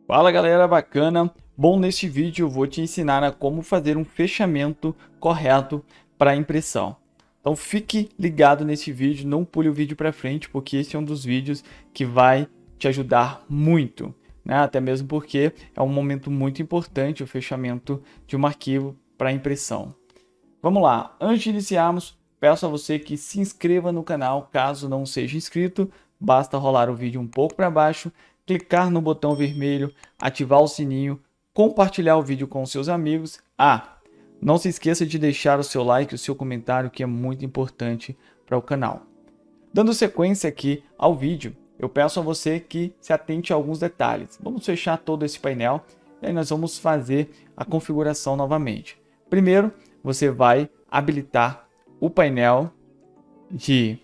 Fala galera bacana, bom, neste vídeo eu vou te ensinar a como fazer um fechamento correto para impressão. Então fique ligado nesse vídeo, não pule o vídeo para frente, porque esse é um dos vídeos que vai te ajudar muito, né? Até mesmo porque é um momento muito importante o fechamento de um arquivo para impressão. Vamos lá, antes de iniciarmos, peço a você que se inscreva no canal caso não seja inscrito, basta rolar o vídeo um pouco para baixo, clicar no botão vermelho, ativar o sininho, compartilhar o vídeo com seus amigos. Não se esqueça de deixar o seu like e o seu comentário, que é muito importante para o canal. Dando sequência aqui ao vídeo, eu peço a você que se atente a alguns detalhes. Vamos fechar todo esse painel e aí nós vamos fazer a configuração novamente. Primeiro, você vai habilitar o painel de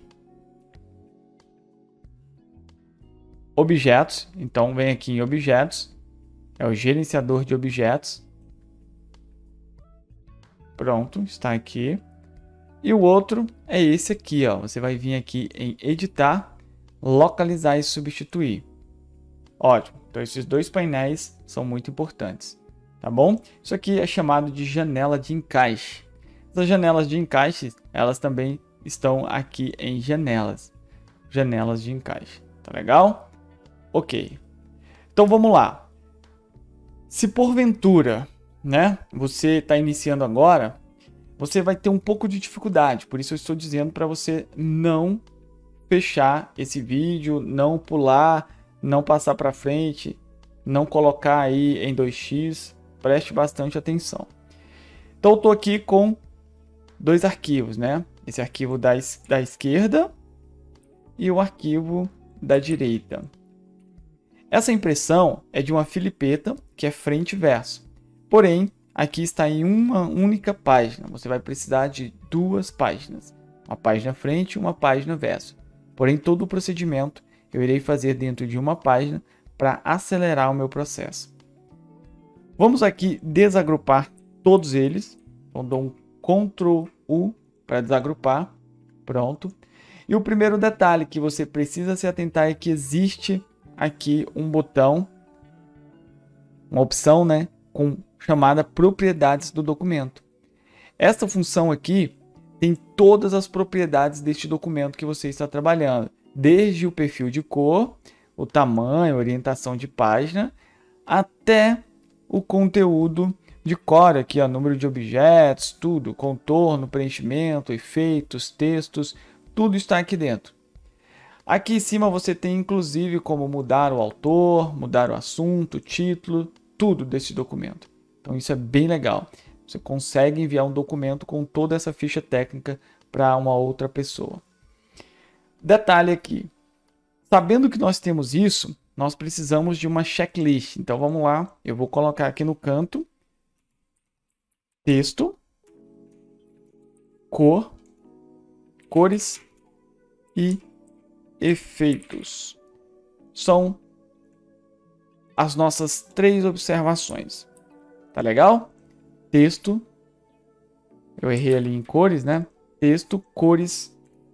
objetos. Então vem aqui em objetos, é o gerenciador de objetos. Pronto, está aqui. E o outro é esse aqui, ó. Você vai vir aqui em editar, localizar e substituir. Ótimo. Então esses dois painéis são muito importantes, tá bom? Isso aqui é chamado de janela de encaixe. Essas janelas de encaixe, elas também estão aqui em janelas. Janelas de encaixe. Tá legal? Ok. Então vamos lá. Se porventura, né, você está iniciando agora, você vai ter um pouco de dificuldade. Por isso eu estou dizendo para você não fechar esse vídeo, não pular, não passar para frente, não colocar aí em 2x. Preste bastante atenção. Então eu estou aqui com dois arquivos, né? Esse arquivo da esquerda e o arquivo da direita. Essa impressão é de uma filipeta, que é frente e verso. Porém, aqui está em uma única página. Você vai precisar de duas páginas. Uma página frente e uma página verso. Porém, todo o procedimento eu irei fazer dentro de uma página para acelerar o meu processo. Vamos aqui desagrupar todos eles. Então, dou um Ctrl U para desagrupar. Pronto. E o primeiro detalhe que você precisa se atentar é que existe aqui um botão, uma opção, né, chamada propriedades do documento. Essa função aqui tem todas as propriedades deste documento que você está trabalhando, desde o perfil de cor, o tamanho, orientação de página, até o conteúdo de core, aqui, ó, número de objetos, tudo, contorno, preenchimento, efeitos, textos, tudo está aqui dentro. Aqui em cima você tem inclusive como mudar o autor, mudar o assunto, o título, tudo desse documento. Então isso é bem legal. Você consegue enviar um documento com toda essa ficha técnica para uma outra pessoa. Detalhe aqui. Sabendo que nós temos isso, nós precisamos de uma checklist. Então vamos lá, eu vou colocar aqui no canto texto, cor, cores e efeitos. São as nossas 3 observações. Tá legal? Texto, eu errei ali em cores, né? Texto, cores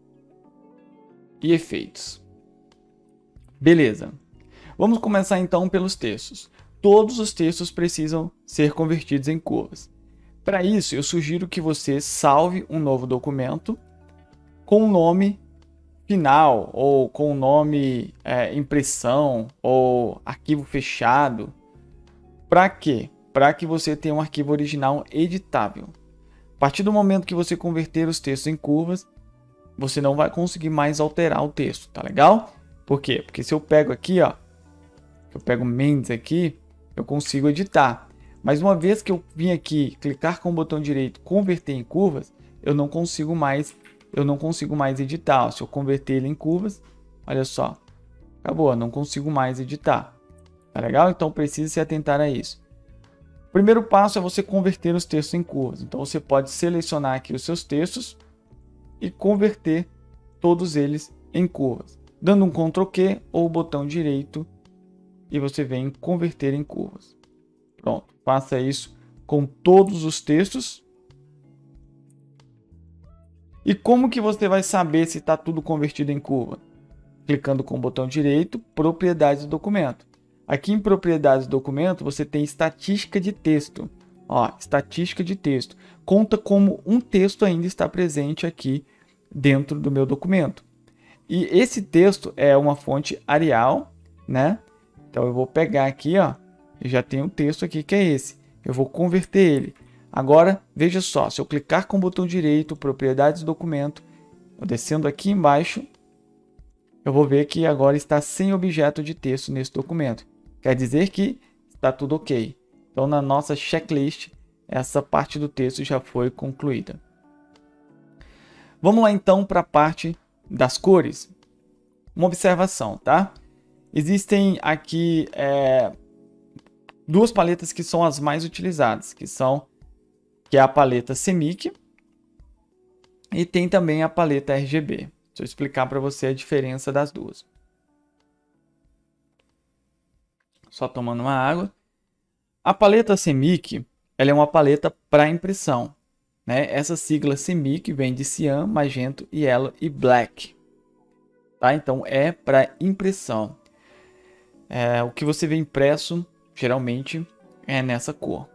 e efeitos. Beleza. Vamos começar então pelos textos. Todos os textos precisam ser convertidos em curvas. Para isso, eu sugiro que você salve um novo documento com o nome final, ou com o nome impressão, ou arquivo fechado. Para quê? Para que você tenha um arquivo original editável. A partir do momento que você converter os textos em curvas, você não vai conseguir mais alterar o texto, tá legal? Por quê? Porque se eu pego aqui, ó, eu pego Mendes aqui, eu consigo editar. Mas uma vez que eu vim aqui, clicar com o botão direito, converter em curvas, eu não consigo mais editar. Se eu converter ele em curvas, olha só, acabou, eu não consigo mais editar. Tá legal? Então precisa se atentar a isso. O primeiro passo é você converter os textos em curvas. Então você pode selecionar aqui os seus textos e converter todos eles em curvas, dando um Ctrl Q ou o botão direito e você vem converter em curvas. Pronto, faça isso com todos os textos. E como que você vai saber se está tudo convertido em curva? Clicando com o botão direito, propriedades do documento. Aqui em propriedades do documento, você tem estatística de texto. Ó, estatística de texto. Conta como um texto ainda está presente aqui dentro do meu documento. E esse texto é uma fonte Arial, né? Então eu vou pegar aqui, ó, e já tem um texto aqui que é esse. Eu vou converter ele. Agora, veja só, se eu clicar com o botão direito, propriedades do documento, eu descendo aqui embaixo, eu vou ver que agora está sem objeto de texto nesse documento. Quer dizer que está tudo ok. Então, na nossa checklist, essa parte do texto já foi concluída. Vamos lá então para a parte das cores. Uma observação, tá? Existem aqui duas paletas que são as mais utilizadas, que é a paleta CMYK e tem também a paleta RGB. Deixa eu explicar para você a diferença das duas. Só tomando uma água. A paleta CMYK, ela é uma paleta para impressão, né? Essa sigla CMYK vem de cian, magento, yellow e black. Tá? Então é para impressão. O que você vê impresso geralmente é nessa cor.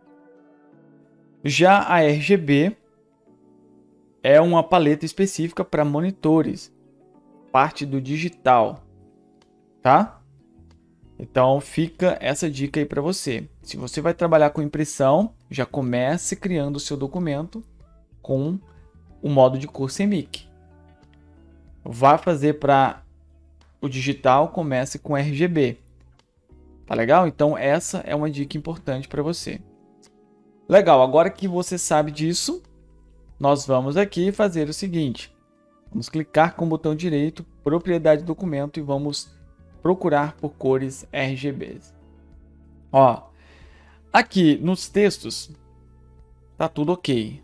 Já a RGB é uma paleta específica para monitores, parte do digital, tá? Então fica essa dica aí para você. Se você vai trabalhar com impressão, já comece criando o seu documento com o modo de cor CMYK. Vá fazer para o digital, comece com RGB. Tá legal? Então essa é uma dica importante para você. Legal, agora que você sabe disso, nós vamos aqui fazer o seguinte. Vamos clicar com o botão direito, propriedade do documento e vamos procurar por cores RGBs. Ó, aqui nos textos tá tudo ok.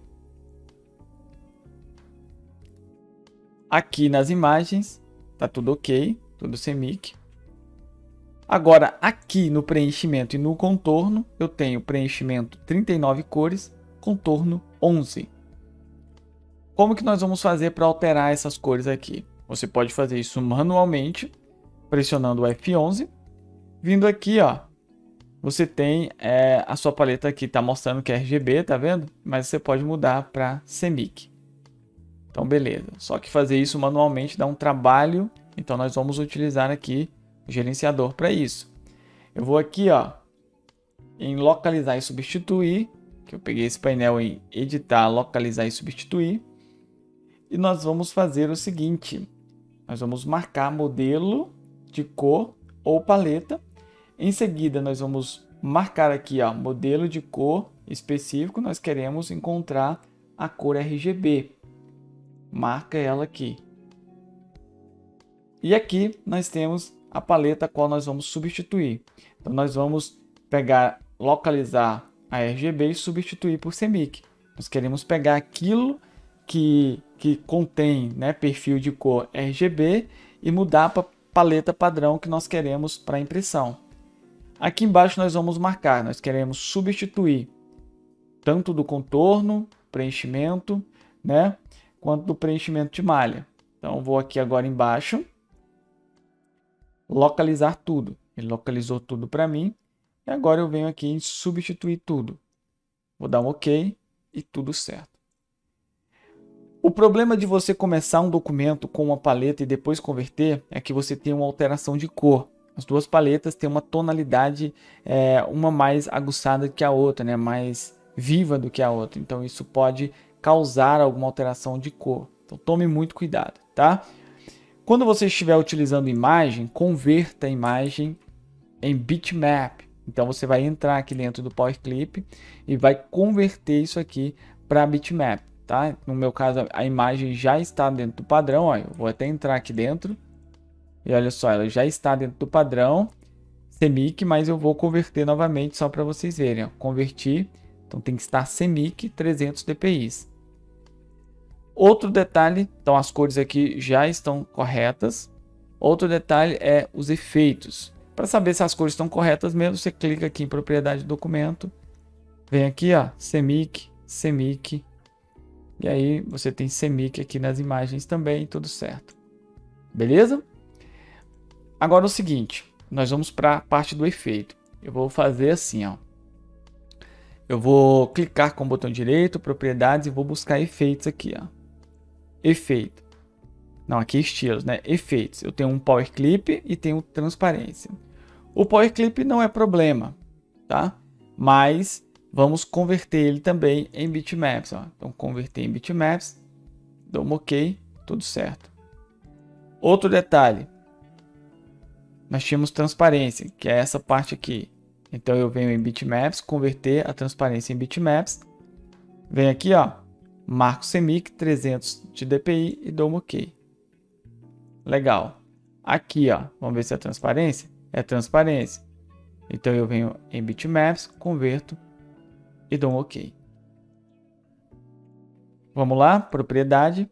Aqui nas imagens tá tudo ok, tudo CMYK. Agora aqui no preenchimento e no contorno eu tenho preenchimento 39 cores, contorno 11. Como que nós vamos fazer para alterar essas cores aqui? Você pode fazer isso manualmente, pressionando o F11. Vindo aqui, ó, você tem a sua paleta aqui, tá mostrando que é RGB, tá vendo? Mas você pode mudar para CMYK. Então, beleza. Só que fazer isso manualmente dá um trabalho, então nós vamos utilizar aqui o gerenciador para isso. Eu vou aqui, ó, em localizar e substituir, que eu peguei esse painel em editar, localizar e substituir. E nós vamos fazer o seguinte, nós vamos marcar modelo de cor ou paleta. Em seguida, nós vamos marcar aqui, ó, modelo de cor específico, nós queremos encontrar a cor RGB. Marca ela aqui. E aqui nós temos a paleta a qual nós vamos substituir. Então nós vamos pegar, localizar a RGB e substituir por CMYK. Nós queremos pegar aquilo que contém, né, perfil de cor RGB e mudar para a paleta padrão que nós queremos para impressão. Aqui embaixo nós vamos marcar, nós queremos substituir tanto do contorno, preenchimento, né, quanto do preenchimento de malha. Então vou aqui agora embaixo, localizar tudo. Ele localizou tudo para mim. E agora eu venho aqui em substituir tudo. Vou dar um OK e tudo certo. O problema de você começar um documento com uma paleta e depois converter é que você tem uma alteração de cor. As duas paletas têm uma tonalidade, uma mais aguçada que a outra, né? Mais viva do que a outra. Então isso pode causar alguma alteração de cor. Então tome muito cuidado, tá? Quando você estiver utilizando imagem, converta a imagem em bitmap. Então você vai entrar aqui dentro do Power Clip e vai converter isso aqui para bitmap, tá? No meu caso, a imagem já está dentro do padrão, ó. Eu vou até entrar aqui dentro. E olha só, ela já está dentro do padrão CMYK, mas eu vou converter novamente só para vocês verem, ó. Converti, então tem que estar CMYK 300 dpi. Outro detalhe, então as cores aqui já estão corretas. Outro detalhe é os efeitos. Para saber se as cores estão corretas mesmo, você clica aqui em propriedade do documento. Vem aqui, ó, CMYK, CMYK. E aí você tem CMYK aqui nas imagens também, tudo certo. Beleza? Agora o seguinte, nós vamos para a parte do efeito. Eu vou fazer assim, ó. Eu vou clicar com o botão direito, propriedades, e vou buscar efeitos aqui, ó. Efeito. Não, aqui é estilos, né? Efeitos. Eu tenho um Power Clip e tenho transparência. O Power Clip não é problema, tá? Mas vamos converter ele também em bitmaps, ó. Então, converter em bitmaps, dou um OK, tudo certo. Outro detalhe. Nós tínhamos transparência, que é essa parte aqui. Então, eu venho em bitmaps, converter a transparência em bitmaps. Venho aqui, ó, marco CMYK 300 de DPI e dou um OK. Legal. Aqui, ó, vamos ver se é transparência. É transparência. Então, eu venho em bitmaps, converto e dou um OK. Vamos lá, propriedade.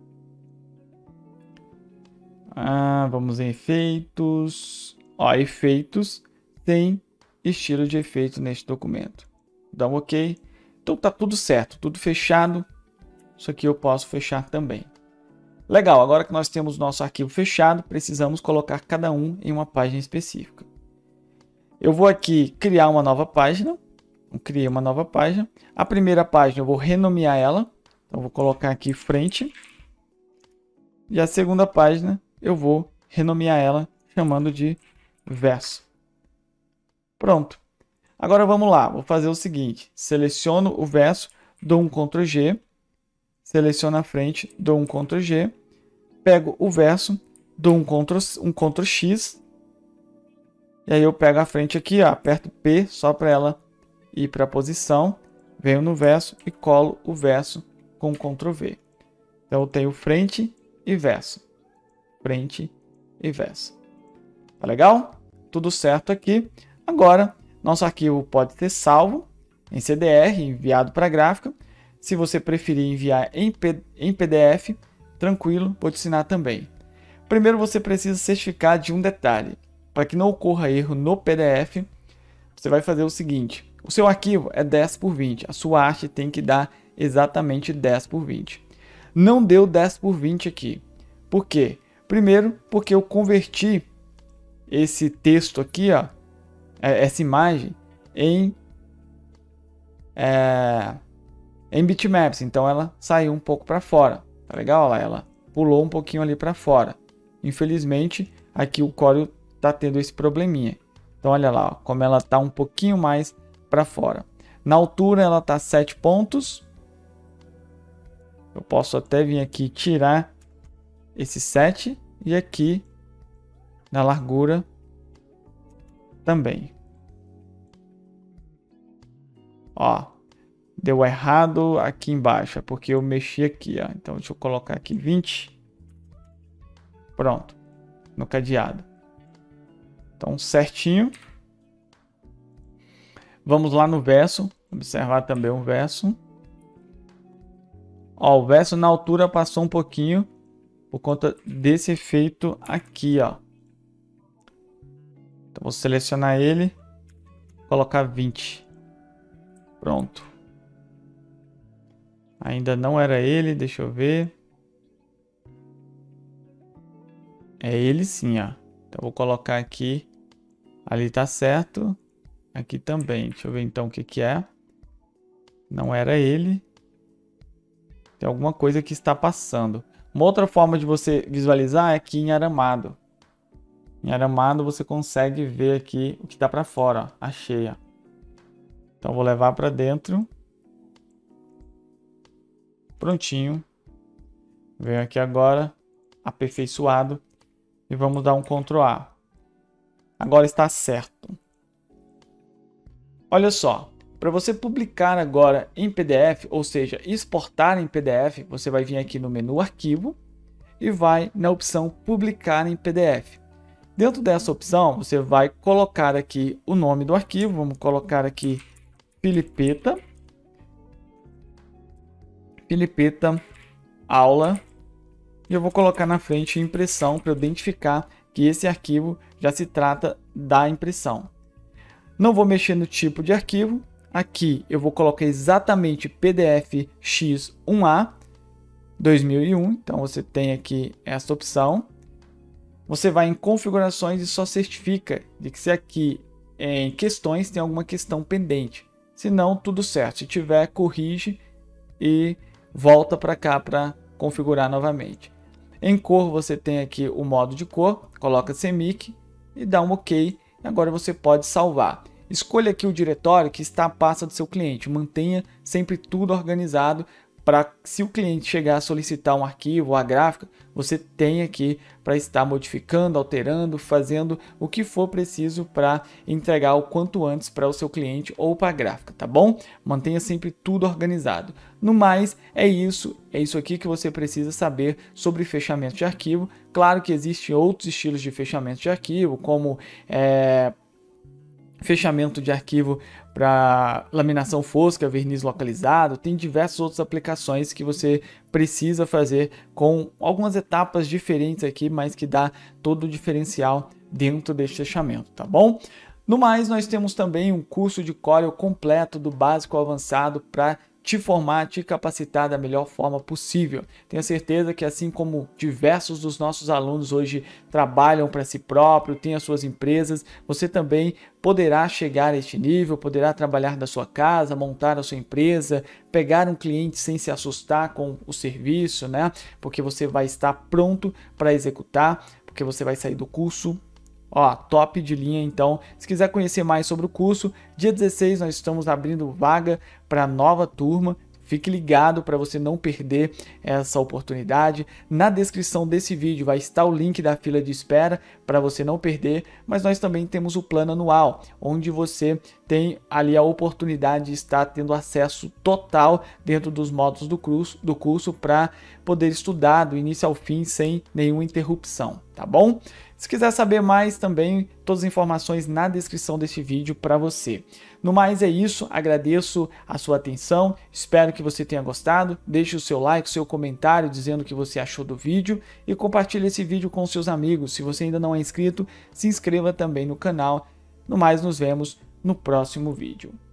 Vamos em efeitos. Ó, efeitos tem estilo de efeito neste documento. Dá um OK. Então tá tudo certo, tudo fechado. Isso aqui eu posso fechar também. Legal, agora que nós temos nosso arquivo fechado, precisamos colocar cada um em uma página específica. Eu vou aqui criar uma nova página. Eu criei uma nova página. A primeira página eu vou renomear ela. Então eu vou colocar aqui frente. E a segunda página eu vou renomear ela chamando de verso. Pronto. Agora vamos lá, vou fazer o seguinte. Seleciono o verso, dou um Ctrl G. Seleciono a frente, dou um Ctrl G. Pego o verso, dou um Ctrl X. E aí eu pego a frente aqui, ó, aperto P só para ela ir para a posição. Venho no verso e colo o verso com Ctrl V. Então eu tenho frente e verso. Frente e verso. Tá legal? Tudo certo aqui. Agora, nosso arquivo pode ser salvo em CDR, enviado para a gráfica. Se você preferir enviar em PDF, tranquilo, vou te ensinar também. Primeiro você precisa certificar de um detalhe. Para que não ocorra erro no PDF, você vai fazer o seguinte. O seu arquivo é 10 por 20. A sua arte tem que dar exatamente 10 por 20. Não deu 10 por 20 aqui. Por quê? Primeiro, porque eu converti esse texto aqui, ó, essa imagem, em bitmaps. Então ela saiu um pouco para fora. Tá legal? Olha lá, ela pulou um pouquinho ali para fora. Infelizmente, aqui o Corel tá tendo esse probleminha. Então olha lá, ó, como ela tá um pouquinho mais para fora. Na altura ela tá 7 pontos. Eu posso até vir aqui tirar esse 7 e aqui na largura também. Ó, deu errado aqui embaixo, é porque eu mexi aqui, ó. Então deixa eu colocar aqui 20. Pronto, no cadeado. Então certinho. Vamos lá no verso, observar também o verso. Ó, o verso na altura passou um pouquinho por conta desse efeito aqui, ó. Então vou selecionar ele, colocar 20. Pronto. Ainda não era ele, deixa eu ver. É ele sim, ó. Então vou colocar aqui. Ali tá certo. Aqui também. Deixa eu ver então o que que é. Não era ele. Tem alguma coisa que está passando. Uma outra forma de você visualizar é aqui em aramado. Em aramado você consegue ver aqui o que está para fora, ó. Achei, ó. Então vou levar para dentro. Prontinho. Venho aqui agora, aperfeiçoado. E vamos dar um Ctrl A. Agora está certo. Olha só. Para você publicar agora em PDF, ou seja, exportar em PDF, você vai vir aqui no menu Arquivo e vai na opção Publicar em PDF. Dentro dessa opção, você vai colocar aqui o nome do arquivo. Vamos colocar aqui Filipeta. Filipeta aula. E eu vou colocar na frente impressão para identificar que esse arquivo já se trata da impressão. Não vou mexer no tipo de arquivo. Aqui eu vou colocar exatamente PDF X1A 2001. Então você tem aqui essa opção. você vai em configurações e só certifica de que se aqui em questões tem alguma questão pendente. Se não, tudo certo. Se tiver, corrige e volta para cá para configurar novamente. Em cor você tem aqui o modo de cor, coloca CMYK e dá um OK. Agora você pode salvar. Escolha aqui o diretório que está a pasta do seu cliente. Mantenha sempre tudo organizado para se o cliente chegar a solicitar um arquivo ou a gráfica, você tem aqui para estar modificando, alterando, fazendo o que for preciso para entregar o quanto antes para o seu cliente ou para a gráfica, tá bom? Mantenha sempre tudo organizado. No mais, é isso aqui que você precisa saber sobre fechamento de arquivo. Claro que existem outros estilos de fechamento de arquivo, como fechamento de arquivo para laminação fosca, verniz localizado, tem diversas outras aplicações que você precisa fazer com algumas etapas diferentes aqui, mas que dá todo o diferencial dentro deste fechamento, tá bom? No mais, nós temos também um curso de Corel completo do básico ao avançado para te formar, te capacitar da melhor forma possível. Tenho certeza que assim como diversos dos nossos alunos hoje trabalham para si próprio, têm as suas empresas, você também poderá chegar a este nível, poderá trabalhar da sua casa, montar a sua empresa, pegar um cliente sem se assustar com o serviço, né? Porque você vai estar pronto para executar, porque você vai sair do curso top de linha. Então, se quiser conhecer mais sobre o curso, dia 16 nós estamos abrindo vaga para a nova turma. Fique ligado para você não perder essa oportunidade. Na descrição desse vídeo vai estar o link da fila de espera para você não perder, mas nós também temos o plano anual, onde você tem ali a oportunidade de estar tendo acesso total dentro dos módulos do curso para poder estudar do início ao fim sem nenhuma interrupção, tá bom? Se quiser saber mais também, todas as informações na descrição deste vídeo para você. No mais é isso, agradeço a sua atenção, espero que você tenha gostado, deixe o seu like, o seu comentário dizendo o que você achou do vídeo e compartilhe esse vídeo com seus amigos. Se você ainda não é inscrito, se inscreva também no canal. No mais, nos vemos no próximo vídeo.